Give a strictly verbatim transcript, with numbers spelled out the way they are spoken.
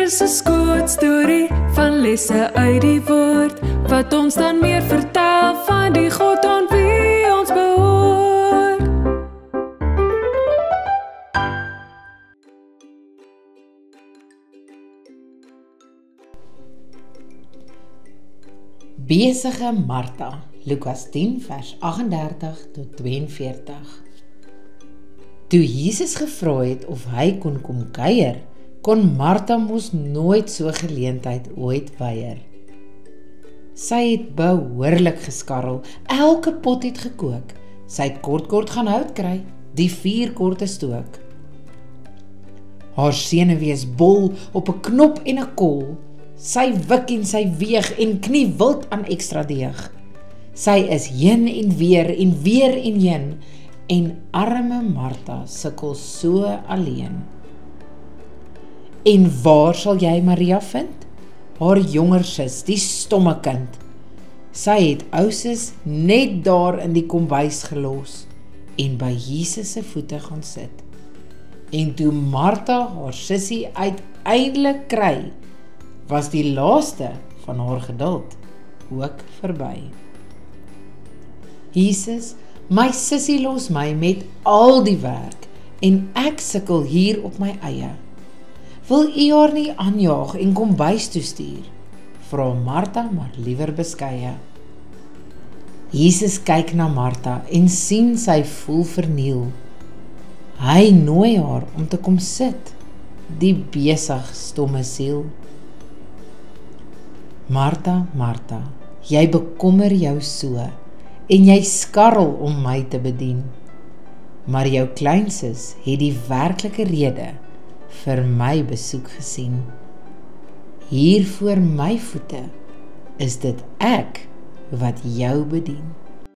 is 'n skootstorie van lesse uit die woord, wat ons dan meer vertel van die God aan wie ons behoort. Besige Martha, Lukas tien vers agt en dertig tot twee en veertig. Toe Jesus gevra het of hy kon kom kuier, kon Martha mos nooit so geleentheid ooit weier. Sy het behoorlik geskarrel, elke pot het gekook, sy het kort kort gaan hout kry, die vier korte stook. Haar senuwee is bol op 'n knop en 'n kol, sy wik en sy weeg en knie wild aan ekstra deeg. Sy is heen en weer en weer en heen, en arme Martha sukkel so alleen. En waar sal jy Maria vind? Haar jonger sis, die stomme kind. Sy het ou sis net daar in die kombuis gelos en by Jesus se voete gaan sit. En toe Martha haar sussie uiteindelik kry, was die laaste van haar geduld ook verby. Jesus, my sussie los my met al die werk en ek sukkel hier op my eie. Wil u haar nie aanjaag en kom bys toe stuur? Vra Martha maar liewer beskeie. Jesus kyk na Martha en sien sy voel verniel. Hy nooi haar om te kom sit, die besig stomme siel. Martha, Martha, jy bekommer jou so, en jy skarrel om my te bedien. Maar jou kleinsus het die werklike rede vir my besoek gesien. Hier voor my voete is dit ek wat jou bedien.